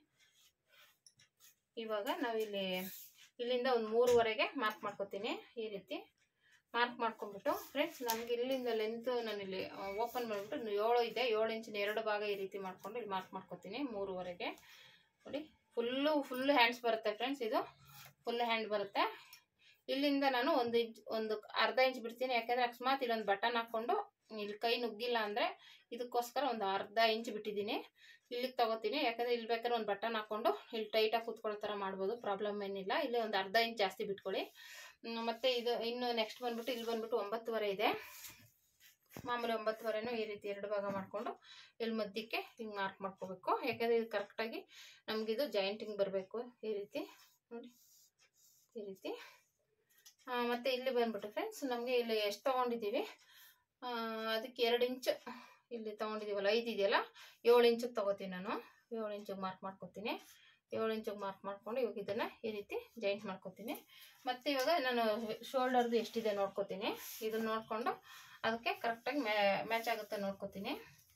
ಇವಾಗ ನಾವು ಇಲ್ಲಿಂದ ಒಂದು 3ವರೆಗೆ ಮಾರ್ಕ್ ಮಾಡ್ಕೊತೀನಿ. ಈ ರೀತಿ ಮಾರ್ಕ್ ಮಾಡ್ಕೊಂಡ್ಬಿಟ್ಟು ಫ್ರೆಂಡ್ಸ್ ನಮ್ಗೆ ಇಲ್ಲಿಂದ ಲೆಂತ್ ನಾನು ಇಲ್ಲಿ ಓಪನ್ ಮಾಡಿಬಿಟ್ಟು 7 ಇದೆ, 7 ಇಂಚಿನ 2 ಭಾಗ ಈ ರೀತಿ ಮಾಡ್ಕೊಂಡು ಇಲ್ಲಿ ಮಾರ್ಕ್ ಮಾಡ್ಕೊತೀನಿ 3ವರೆಗೆ ನೋಡಿ. ಫುಲ್ಲು ಹ್ಯಾಂಡ್ಸ್ ಬರುತ್ತೆ ಫ್ರೆಂಡ್ಸ್, ಇದು ಫುಲ್ ಹ್ಯಾಂಡ್ ಬರುತ್ತೆ. ಇಲ್ಲಿಂದ ನಾನು 1 ಇಂಚ್ ಒಂದು ಅರ್ಧ ಇಂಚ್ ಬಿಡ್ತೀನಿ, ಯಾಕಂದ್ರೆ ಅಕಸ್ಮಾತ್ ಇಲ್ಲೊಂದು ಬಟನ್ ಹಾಕೊಂಡು ಇಲ್ಲಿ ಕೈ ನುಗ್ಗಿಲ್ಲ ಅಂದ್ರೆ ಇದಕ್ಕೋಸ್ಕರ ಒಂದು ಅರ್ಧ ಇಂಚ್ ಬಿಟ್ಟಿದ್ದೀನಿ. ಇಲ್ಲಿಗೆ ತಗೋತೀನಿ, ಯಾಕಂದ್ರೆ ಇಲ್ಲಿ ಬೇಕಾದ್ರೆ ಒಂದು ಬಟನ್ ಹಾಕೊಂಡು ಇಲ್ಲಿ ಟೈಟಾಗಿ ಕೂತ್ಕೊಳ್ಳೋ ಥರ ಮಾಡ್ಬೋದು, ಪ್ರಾಬ್ಲಮ್ ಏನಿಲ್ಲ. ಇಲ್ಲಿ ಒಂದು ಅರ್ಧ ಇಂಚ್ ಜಾಸ್ತಿ ಬಿಟ್ಕೊಳ್ಳಿ. ಮತ್ತು ಇದು ಇನ್ನು ನೆಕ್ಸ್ಟ್ ಬಂದ್ಬಿಟ್ಟು ಇಲ್ಲಿ ಬಂದ್ಬಿಟ್ಟು 9:15 ಇದೆ. ಮಾಮೂಲಿ 9:15 ಈ ರೀತಿ 2 ಭಾಗ ಮಾಡಿಕೊಂಡು ಇಲ್ಲಿ ಮಧ್ಯಕ್ಕೆ ಹಿಂಗೆ ಮಾರ್ಕ್ ಮಾಡ್ಕೋಬೇಕು. ಯಾಕಂದರೆ ಇದು ಕರೆಕ್ಟಾಗಿ ನಮಗಿದು ಜಾಯಿಂಟಿಂಗ್ ಬರಬೇಕು. ಈ ರೀತಿ ನೋಡಿ, ಈ ರೀತಿ. ಮತ್ತು ಇಲ್ಲಿ ಬಂದ್ಬಿಟ್ಟು ಫ್ರೆಂಡ್ಸ್ ನಮಗೆ ಇಲ್ಲಿ ಎಷ್ಟು ತೊಗೊಂಡಿದ್ದೀವಿ ಅದಕ್ಕೆ 2 ಇಂಚು ಇಲ್ಲಿ ತೊಗೊಂಡಿದ್ದೀವಲ್ಲ, 5 ಇದೆಯಲ್ಲ, 7 ಇಂಚಿಗೆ ತೊಗೋತೀನಿ ನಾನು. 7 ಇಂಚಿಗೆ ಮಾರ್ಕ್ ಮಾಡ್ಕೊತೀನಿ. 7 ಇಂಚಿಗೆ ಮಾರ್ಕ್ ಮಾಡ್ಕೊಂಡು ಇವಾಗ ಇದನ್ನು ಈ ರೀತಿ ಜಾಯಿಂಟ್ ಮಾಡ್ಕೊತೀನಿ. ಮತ್ತು ಇವಾಗ ನಾನು ಶೋಲ್ಡರ್ದು ಎಷ್ಟಿದೆ ನೋಡ್ಕೊತೀನಿ. ಇದನ್ನು ನೋಡಿಕೊಂಡು ಅದಕ್ಕೆ ಕರೆಕ್ಟಾಗಿ ಮ್ಯಾಚ್ ಆಗುತ್ತೆ ನೋಡ್ಕೊತೀನಿ.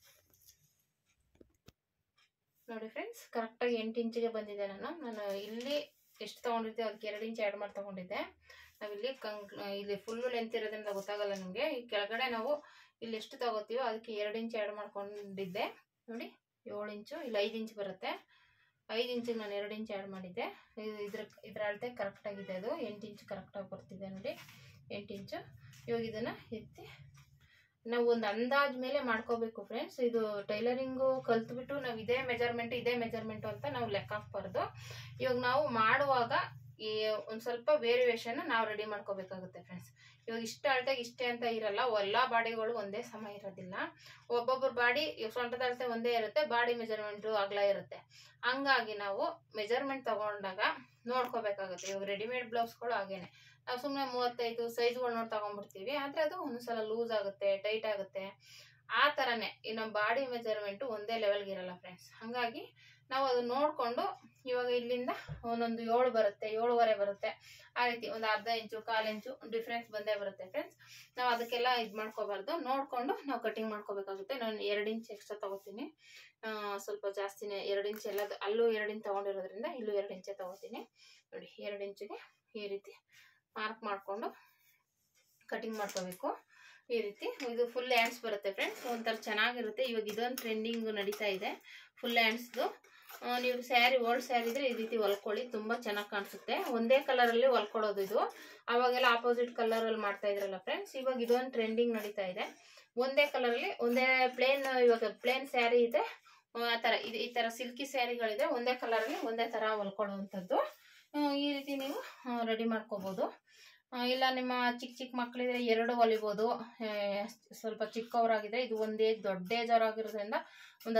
ನೋಡಿ ಫ್ರೆಂಡ್ಸ್, ಕರೆಕ್ಟಾಗಿ 8 ಇಂಚಿಗೆ ಬಂದಿದೆ. ನಾನು ಇಲ್ಲಿ ಎಷ್ಟು ತೊಗೊಂಡಿದ್ದೆ ಅದಕ್ಕೆ 2 ಇಂಚ್ ಆ್ಯಡ್ ಮಾಡಿ ತೊಗೊಂಡಿದ್ದೆ. ನಾವಿಲ್ಲಿ ಇಲ್ಲಿ ಫುಲ್ಲು ಲೆಂತ್ ಇರೋದ್ರಿಂದ ಗೊತ್ತಾಗಲ್ಲ ನಿಮಗೆ. ಈ ಕೆಳಗಡೆ ನಾವು ಇಲ್ಲಿ ಎಷ್ಟು ತೊಗೋತೀವೋ ಅದಕ್ಕೆ 2 ಇಂಚ್ ಆ್ಯಡ್ ಮಾಡ್ಕೊಂಡಿದ್ದೆ. ನೋಡಿ 7 ಇಂಚು, ಇಲ್ಲಿ 5 ಇಂಚ್ ಬರುತ್ತೆ. 5 ಇಂಚಿಗೆ ನಾನು 2 ಇಂಚ್ ಆ್ಯಡ್ ಮಾಡಿದ್ದೆ. ಇದ್ರ ಅಳತೆ ಕರೆಕ್ಟಾಗಿದೆ. ಅದು 8 ಇಂಚ್ ಕರೆಕ್ಟಾಗಿ ಬರ್ತಿದೆ ನೋಡಿ, 8 ಇಂಚು. ಇವಾಗ ಇದನ್ನು ಎತ್ತಿ ನಾವು ಒಂದು ಅಂದಾಜು ಮೇಲೆ ಮಾಡ್ಕೋಬೇಕು ಫ್ರೆಂಡ್ಸ್. ಇದು ಟೈಲರಿಂಗು ಕಲ್ತ್ಬಿಟ್ಟು ನಾವು ಇದೇ ಮೆಜರ್ಮೆಂಟು ಅಂತ ನಾವು ಲೆಕ್ಕ ಹಾಕ್ಬಾರ್ದು. ಇವಾಗ ನಾವು ಮಾಡುವಾಗ ಈ ಒಂದು ಸ್ವಲ್ಪ ವೇರಿಯೇಷನ್ ನಾವು ರೆಡಿ ಮಾಡ್ಕೋಬೇಕಾಗುತ್ತೆ ಫ್ರೆಂಡ್ಸ್. ಇವಾಗ ಇಷ್ಟ ಅಳತೆಗೆ ಇಷ್ಟೇ ಅಂತ ಇರಲ್ಲ. ಎಲ್ಲ ಬಾಡಿಗಳು ಒಂದೇ ಸಮ ಇರೋದಿಲ್ಲ. ಒಬ್ಬೊಬ್ಬರ ಬಾಡಿ ಸೊಂಟದ ಅಳತೆ ಒಂದೇ ಇರುತ್ತೆ, ಬಾಡಿ ಮೆಜರ್ಮೆಂಟು ಅಗಲ ಇರುತ್ತೆ. ಹಂಗಾಗಿ ನಾವು ಮೆಜರ್ಮೆಂಟ್ ತಗೊಂಡಾಗ ನೋಡ್ಕೋಬೇಕಾಗುತ್ತೆ. ಇವಾಗ ರೆಡಿಮೇಡ್ ಬ್ಲೌಸ್ಗಳು ಹಾಗೇನೆ, ನಾವು ಸುಮ್ಮನೆ 35 ಸೈಜ್ಗಳು ನೋಡಿ ತಗೊಂಡ್ಬಿಡ್ತೀವಿ. ಆದರೆ ಅದು ಒಂದ್ಸಲ ಲೂಸ್ ಆಗುತ್ತೆ, ಟೈಟ್ ಆಗುತ್ತೆ. ಆ ಥರನೇ ಈ ನಮ್ಮ ಬಾಡಿ ಮೆಜರ್ಮೆಂಟು ಒಂದೇ ಲೆವೆಲ್ಗೆ ಇರಲ್ಲ ಫ್ರೆಂಡ್ಸ್. ಹಾಗಾಗಿ ನಾವು ಅದು ನೋಡಿಕೊಂಡು ಇವಾಗ ಇಲ್ಲಿಂದ ಒಂದೊಂದು 7 ಬರುತ್ತೆ, 7.5 ಬರುತ್ತೆ. ಆ ರೀತಿ ಒಂದು ಅರ್ಧ ಇಂಚು, 1/4 ಇಂಚು ಡಿಫ್ರೆನ್ಸ್ ಬಂದೇ ಬರುತ್ತೆ ಫ್ರೆಂಡ್ಸ್. ನಾವು ಅದಕ್ಕೆಲ್ಲ ಇದು ಮಾಡ್ಕೋಬಾರ್ದು, ನೋಡಿಕೊಂಡು ನಾವು ಕಟಿಂಗ್ ಮಾಡ್ಕೋಬೇಕಾಗುತ್ತೆ. ನಾನು 2 ಇಂಚ್ ಎಕ್ಸ್ಟ್ರಾ ತೊಗೋತೀನಿ, ಸ್ವಲ್ಪ ಜಾಸ್ತಿನೇ. 2 ಇಂಚ್ ಎಲ್ಲ ಅಲ್ಲೂ 2 ಇಂಚ್ ತೊಗೊಂಡಿರೋದ್ರಿಂದ ಇಲ್ಲೂ 2 ಇಂಚೇ ತೊಗೋತೀನಿ. ನೋಡಿ 2 ಇಂಚಿಗೆ ಈ ರೀತಿ ಮಾರ್ಕ್ ಮಾಡಿಕೊಂಡು ಕಟಿಂಗ್ ಮಾಡ್ಕೋಬೇಕು. ಈ ರೀತಿ ಇದು ಫುಲ್ ಹ್ಯಾಂಡ್ಸ್ ಬರುತ್ತೆ ಫ್ರೆಂಡ್ಸ್. ಒಂಥರ ಚೆನ್ನಾಗಿರುತ್ತೆ. ಇವಾಗ ಇದೊಂದು ಟ್ರೆಂಡಿಂಗ್ ನಡೀತಾ ಇದೆ, ಫುಲ್ ಹ್ಯಾಂಡ್ಸ್ದು. ನೀವು ಸ್ಯಾರಿ, ಓಲ್ಡ್ ಸ್ಯಾರಿ ಇದ್ರೆ ಈ ರೀತಿ ಹೊಲ್ಕೊಳ್ಳಿ, ತುಂಬ ಚೆನ್ನಾಗಿ ಕಾಣಿಸುತ್ತೆ. ಒಂದೇ ಕಲರಲ್ಲಿ ಹೊಲ್ಕೊಳ್ಳೋದು ಇದು. ಅವಾಗೆಲ್ಲ ಆಪೋಸಿಟ್ ಕಲರಲ್ಲಿ ಮಾಡ್ತಾ ಇದ್ರಲ್ಲ ಫ್ರೆಂಡ್ಸ್. ಇವಾಗ ಇದೊಂದು ಟ್ರೆಂಡಿಂಗ್ ನಡೀತಾ ಇದೆ. ಒಂದೇ ಕಲರಲ್ಲಿ ಒಂದೇ ಪ್ಲೇನ್, ಇವಾಗ ಪ್ಲೇನ್ ಸ್ಯಾರಿ ಇದೆ, ಆ ಥರ ಈ ಥರ ಸಿಲ್ಕಿ ಸ್ಯಾರಿಗಳಿದೆ, ಒಂದೇ ಕಲರಲ್ಲಿ ಒಂದೇ ಥರ ಹೊಲ್ಕೊಳ್ಳೋವಂಥದ್ದು. ಈ ರೀತಿ ನೀವು ರೆಡಿ ಮಾಡ್ಕೋಬೋದು. ಇಲ್ಲ ನಿಮ್ಮ ಚಿಕ್ಕ ಮಕ್ಕಳಿದ್ರೆ 2 ಹೊಲಿಬೋದು. ಸ್ವಲ್ಪ ಚಿಕ್ಕವರಾಗಿದ್ರೆ, ಇದು ಒಂದು ದೊಡ್ಡ ಏಜ್ ಆಗಿರೋದ್ರಿಂದ ಒಂದು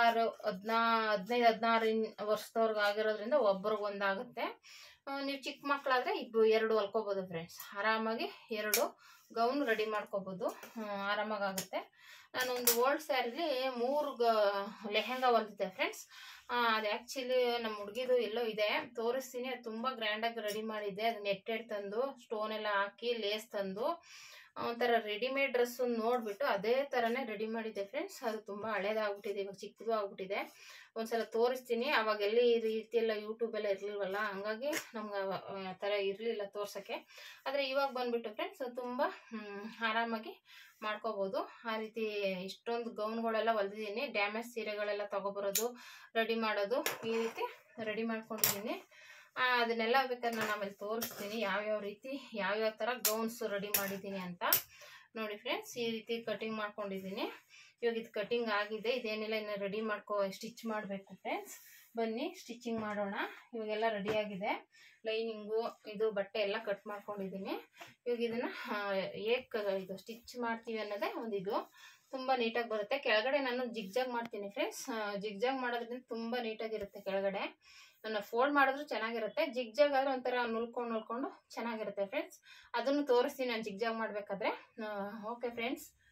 15-16 ವರ್ಷದವ್ರಿಗೆ ಆಗಿರೋದ್ರಿಂದ ಒಬ್ರಿಗೆ ಒಂದಾಗುತ್ತೆ. ನೀವು ಚಿಕ್ಕ ಮಕ್ಕಳಾದರೆ 2 ಹೊಲ್ಕೋಬೋದು ಫ್ರೆಂಡ್ಸ್. ಆರಾಮಾಗಿ 2 ಗೌನ್ ರೆಡಿ ಮಾಡ್ಕೋಬೋದು, ಆರಾಮಾಗುತ್ತೆ. ನಾನೊಂದು ಓಲ್ಡ್ ಸ್ಯಾರಿಲಿ 3 ಲೆಹೆಂಗಾ ಹೊಲ್ದಿದ್ದೆ ಫ್ರೆಂಡ್ಸ್. ಅದು ಆ್ಯಕ್ಚುಲಿ ನಮ್ಮ ಹುಡುಗಿದು ಎಲ್ಲೋ ಇದೆ, ತೋರಿಸ್ತೀನಿ. ಅದು ತುಂಬ ಗ್ರ್ಯಾಂಡಾಗಿ ರೆಡಿ ಮಾಡಿದ್ದೆ. ಅದು ನೆಟ್ಟೆಡ್ ತಂದು ಸ್ಟೋನ್ ಎಲ್ಲ ಹಾಕಿ ಲೇಸ್ ತಂದು ಒಂಥರ ರೆಡಿಮೇಡ್ ಡ್ರೆಸ್ಸು ನೋಡಿಬಿಟ್ಟು ಅದೇ ಥರನೇ ರೆಡಿ ಮಾಡಿದ್ದೆ ಫ್ರೆಂಡ್ಸ್. ಅದು ತುಂಬ ಹಳೇದಾಗ್ಬಿಟ್ಟಿದೆ, ಇವಾಗ ಚಿಕ್ಕದು ಆಗ್ಬಿಟ್ಟಿದೆ. ಒಂದ್ಸಲ ತೋರಿಸ್ತೀನಿ. ಅವಾಗೆಲ್ಲಿ ಈ ರೀತಿ ಎಲ್ಲ ಯೂಟ್ಯೂಬೆಲ್ಲ ಇರಲಿಲ್ವಲ್ಲ, ಹಂಗಾಗಿ ನಮ್ಗೆ ಆ ಥರ ಇರಲಿಲ್ಲ ತೋರ್ಸೋಕ್ಕೆ. ಆದರೆ ಇವಾಗ ಬಂದುಬಿಟ್ಟು ಫ್ರೆಂಡ್ಸ್ ತುಂಬ ಆರಾಮಾಗಿ ಮಾಡ್ಕೋಬೋದು. ಆ ರೀತಿ ಇಷ್ಟೊಂದು ಗೌನ್ಗಳೆಲ್ಲ ಹೊಲ್ದಿದ್ದೀನಿ. ಡ್ಯಾಮೇಜ್ ಸೀರೆಗಳೆಲ್ಲ ತೊಗೊಬರೋದು, ರೆಡಿ ಮಾಡೋದು, ಈ ರೀತಿ ರೆಡಿ ಮಾಡ್ಕೊಂಡಿದ್ದೀನಿ. ಅದನ್ನೆಲ್ಲ ಬೇಕಾದ್ರೆ ನಾನು ಆಮೇಲೆ ತೋರಿಸ್ತೀನಿ, ಯಾವ್ಯಾವ ರೀತಿ ಯಾವ್ಯಾವ ಥರ ಗೌನ್ಸ್ ರೆಡಿ ಮಾಡಿದ್ದೀನಿ ಅಂತ. ನೋಡಿ ಫ್ರೆಂಡ್ಸ್, ಈ ರೀತಿ ಕಟಿಂಗ್ ಮಾಡ್ಕೊಂಡಿದ್ದೀನಿ. ಇವಾಗ ಇದು ಕಟಿಂಗ್ ಆಗಿದೆ. ಇದೇನಿಲ್ಲ, ಇನ್ನು ರೆಡಿ ಸ್ಟಿಚ್ ಮಾಡಬೇಕು ಫ್ರೆಂಡ್ಸ್. ಬನ್ನಿ ಸ್ಟಿಚಿಂಗ್ ಮಾಡೋಣ. ಇವಾಗೆಲ್ಲ ರೆಡಿಯಾಗಿದೆ. ಲೈನಿಂಗು ಇದು ಬಟ್ಟೆ ಎಲ್ಲ ಕಟ್ ಮಾಡ್ಕೊಂಡಿದ್ದೀನಿ. ಇವಾಗ ಇದನ್ನು ಇದು ಸ್ಟಿಚ್ ಮಾಡ್ತೀವಿ ಅನ್ನೋದೇ ಒಂದು ಇದು ತುಂಬ ನೀಟಾಗಿ ಬರುತ್ತೆ. ಕೆಳಗಡೆ ನಾನು ಜಿಗ್ಜಾಗ್ ಮಾಡ್ತೀನಿ ಫ್ರೆಂಡ್ಸ್. ಜಿಗ್ಜಾಗ್ ಮಾಡೋದ್ರಿಂದ ತುಂಬ ನೀಟಾಗಿರುತ್ತೆ. ಕೆಳಗಡೆ ನಾನು ಫೋಲ್ಡ್ ಮಾಡಿದ್ರು ಚೆನ್ನಾಗಿರುತ್ತೆ, ಜಿಗ್ಜಾಗ್ ಆದರೆ ಒಂಥರ ನುಲ್ಕೊಂಡು ಚೆನ್ನಾಗಿರುತ್ತೆ ಫ್ರೆಂಡ್ಸ್. ಅದನ್ನು ತೋರಿಸ್ತೀನಿ ನಾನು ಜಿಗ್ಜಾಗ್ ಮಾಡಬೇಕಾದ್ರೆ. Okay friends.